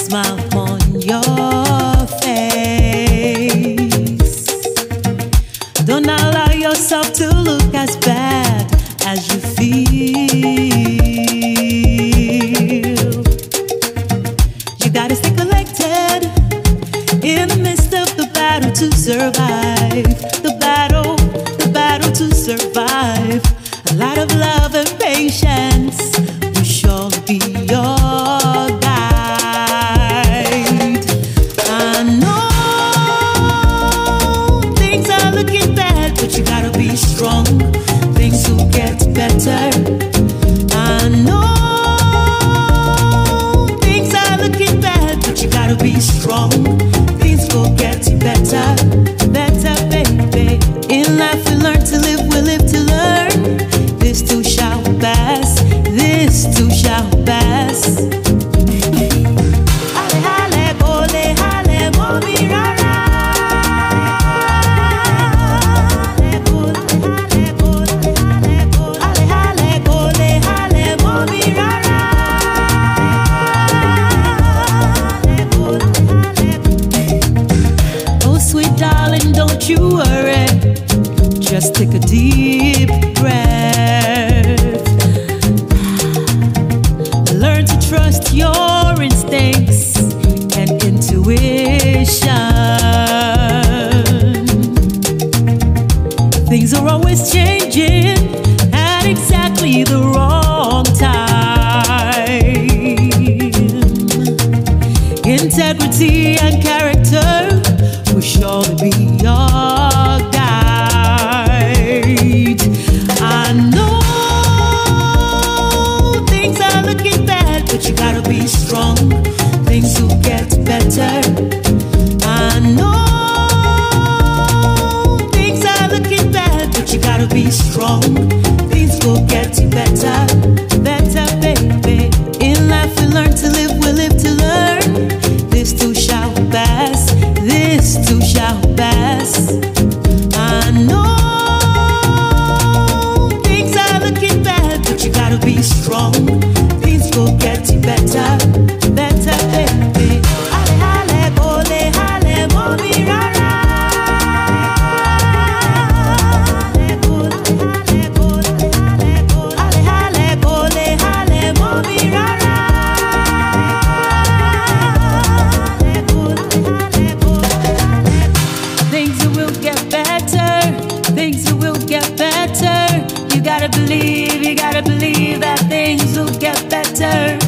smile upon your face. Don't allow yourself to look as bad as you feel. You gotta stay collected in the midst of the battle to survive. The battle to survive. A lot of love and patience will surely be your guide. I know things are looking bad, but you gotta be strong. Things will get better. I know things are looking bad, but you gotta be strong. Things will get better, better, baby. In life we learn to live, we live to learn. This too shall pass, this too shall pass. Hale, hale, bole, hale, momi, rara. Hale, bole, hale, bole, hale, bole. Hale, hale, bole, hale, momi, rara. Hale, bole, hale, bole. Oh, sweet darling, don't you worry. Just take a deep breath. Learn to trust your instincts and intuition. Things are always changing at exactly the wrong time. Integrity and character will surely be your guide. I know things are looking bad, but you gotta be strong. Things will get better. I know things are looking bad, but you gotta be strong. Things will get better, better, baby. In life we learn to live, we live to learn. This too shall pass, this too shall pass. I know things are looking bad, but you gotta be strong. Things will get better, better, baby. Hale, hale, bole, hale, momi, rara. Hale, bole, hale, bole, hale, bole. Hale, hale, bole, hale, momi, rara. Hale, bole, hale, bole, hale. Things will get better. Things will get better. You gotta believe that things will get better.